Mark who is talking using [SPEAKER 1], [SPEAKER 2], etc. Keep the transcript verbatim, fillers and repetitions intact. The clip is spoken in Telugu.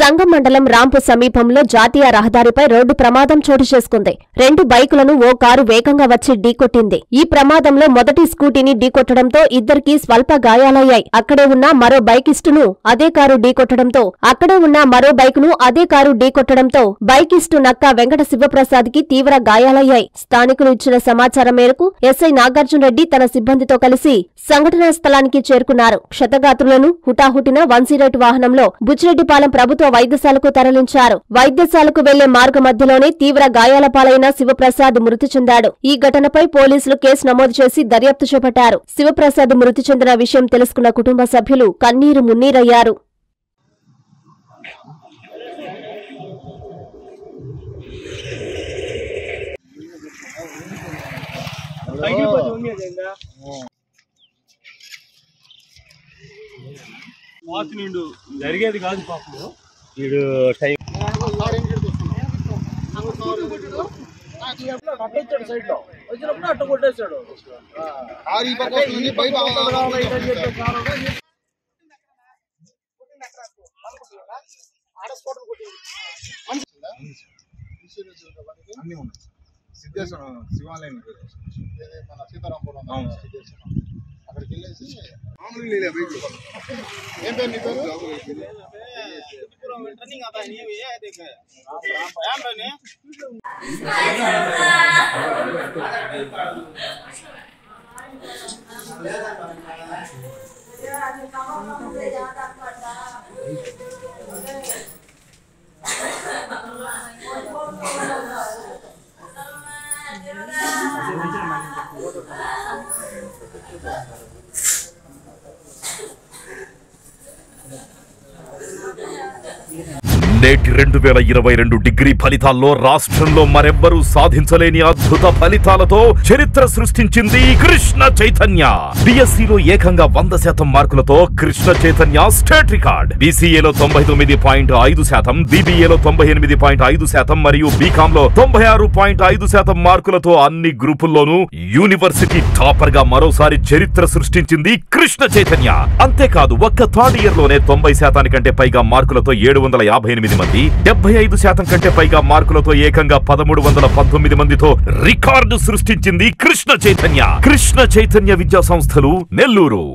[SPEAKER 1] సంగం మండలం రాంపు సమీపంలో జాతీయ రహదారిపై రోడ్డు ప్రమాదం చోటు చేసుకుంది. రెండు బైకులను ఓ కారు వేగంగా వచ్చి ఢీకొట్టింది. ఈ ప్రమాదంలో మొదటి స్కూటీని ఢీకొట్టడంతో ఇద్దరికీ స్వల్ప గాయాలయ్యాయి. అక్కడే ఉన్న మరో బైకిస్టును అదే కారు ఢీకొట్టడంతో అక్కడే ఉన్న మరో బైకును అదే కారు ఢీకొట్టడంతో బైకిస్టు నక్క వెంకట శివప్రసాద్ కి తీవ్ర గాయాలయ్యాయి. స్థానికులు ఇచ్చిన సమాచారం మేరకు ఎస్ఐ నాగార్జున రెడ్డి తన సిబ్బందితో కలిసి సంఘటనా స్థలానికి చేరుకున్నారు. క్షతగాత్రులను హుటాహుటిన వన్ జీరో ఎయిట్ వాహనంలో బుచ్చిరెడ్డిపాలెం ప్రభుత్వ వైద్యశాలకు తరలించారు. వైద్యశాలకు వెళ్లే మార్గ మధ్యలోనే తీవ్ర గాయాల పాలైన శివప్రసాద్ మృతి చెందాడు. ఈ ఘటనపై పోలీసులు కేసు నమోదు చేసి దర్యాప్తు చేపట్టారు. శివప్రసాద్ మృతి చెందిన విషయం తెలుసుకున్న కుటుంబ సభ్యులు కన్నీరు మున్నీరయ్యారు.
[SPEAKER 2] జరిగేది కాదు పాపం వీడు టైం అట్టొచ్చాడు సైడ్ లో వచ్చినప్పుడు అట్ట కొట్టేశాడు.
[SPEAKER 3] సిద్ధేశ్వరం శివాలయం మన సీతారాంపురం అక్కడికి వెళ్ళేసి ఏం పేరు నీ పేరు?
[SPEAKER 4] నేటి రెండు వేల ఇరవై రెండు డిగ్రీ ఫలితాల్లో రాష్ట్రంలో మరెవ్వరూ సాధించలేని అద్భుత ఫలితాలతో చరిత్ర సృష్టించింది కృష్ణ చైతన్య. బిఎస్సిలో ఏకంగా వంద శాతం మార్కులతో కృష్ణ చైతన్య స్టేట్ రికార్డ్. బీసీఏలో తొంభై తొమ్మిది పాయింట్ ఐదు శాతం, బీబీఏలో తొంభై ఎనిమిది పాయింట్ ఐదు శాతం మరియు బీకామ్ లో తొంభై ఆరు పాయింట్ ఐదు శాతం మార్కులతో అన్ని గ్రూపుల్లోనూ యూనివర్సిటీ టాపర్ గా మరోసారి చరిత్ర సృష్టించింది కృష్ణ చైతన్య. అంతేకాదు ఒక్క థర్డ్ ఇయర్ లోనే తొంభై శాతానికంటే పైగా మార్కులతో ఏడు వందల యాభై ఎనిమిది మంది, డెబ్బై ఐదు శాతం కంటే పైగా మార్కులతో ఏకంగా పదమూడు వందల పంతొమ్మిది మందితో రికార్డు సృష్టించింది కృష్ణ చైతన్య. కృష్ణ చైతన్య విద్యా సంస్థలు, నెల్లూరు.